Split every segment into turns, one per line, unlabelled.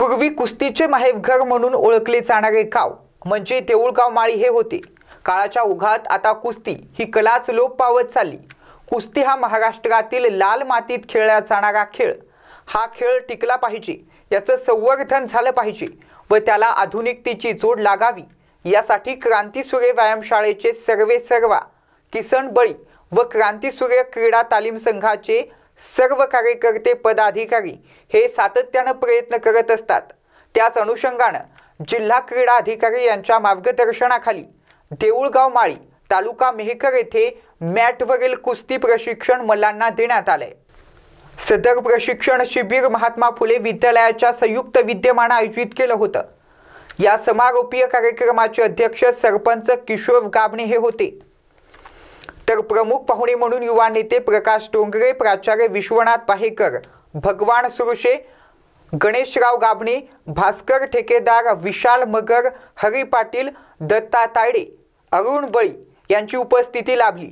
पूर्वी कुस्तीचे माहेरघर म्हणून ओळखले जाणारे गाव म्हणजे देऊळगाव माळी हे होते। काळाच्या ओघात आता कुस्ती ही कलाच लोप पावत चालली। कुस्ती हा महाराष्ट्रातील लाल मातीत खेळला जाणारा खेळ। हा खेळ टिकला पाहिजे, याचं संवर्धन झालं पाहिजे व त्याला आधुनिकतेची जोड लागावी यासाठी क्रांतीसूर्य व्यायामशाळेचे सर्वेसर्वा किसन बळी व क्रांतीसूर्य क्रीडा तालीम संघाचे सर्व कार्यकर्ते पदाधिकारी हे सातत्याने प्रयत्न करत असतात। त्याच अनुषंगाने जिल्हा क्रीडा अधिकारी यांच्या मार्गदर्शनाखाली देऊळगाव माळी तालुका मेहकर येथे मॅटवरील कुस्ती प्रशिक्षण मल्लांना देण्यात आले। सदर प्रशिक्षण शिबिर महात्मा फुले विद्यालयाच्या संयुक्त विद्यमाने आयोजित केलं होतं। या समारोपीय कार्यक्रमाचे अध्यक्ष सरपंच किशोर गाबणे हे होते, तर प्रमुख पाहुणे म्हणून युवा नेते प्रकाश डोंगरे, प्राचार्य विश्वनाथ पाहेकर, भगवान सुरुशे, गणेशराव गाबणे, भास्कर ठेकेदार, विशाल मगर, हरी पाटील, दत्ता तायडे, अरुण बळी यांची उपस्थिती लाभली।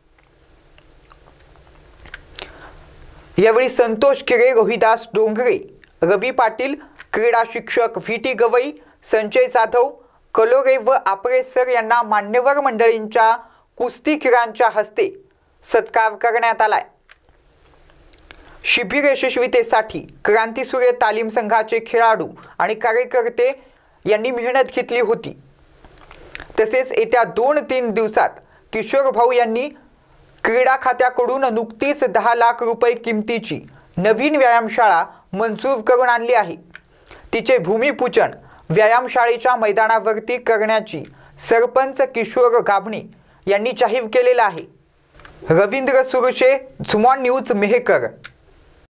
यावेळी संतोष किरे, रोहिदास डोंगरे, रवी पाटील, क्रीडा शिक्षक व्ही.टी. गवई, संजय जाधव, कलोरे व आपरे सर यांना मान्यवर मंडळींच्या कुस्तीगीरांच्या हस्ते सत्कार करण्यात आलाय। शिबिर यशस्वीतेसाठी क्रांतीसूर्य तालीम संघाचे खेळाडू आणि कार्यकर्ते यांनी मेहनत घेतली होती। तसेच येत्या 2-3 दिवसात किशोर भाऊ यांनी क्रीडा खात्याकडून नुकतीच 10 लाख रुपये किमतीची नवीन व्यायामशाळा मंजूर करून आणली आहे। तिचे भूमिपूजन व्यायामशाळेच्या मैदानावरती करण्याची सरपंच किशोर गाबणे यांनी जाहीर केलेला आहे। रवींद्र सुरुशे, झुमॉन न्यूज, मेहकर।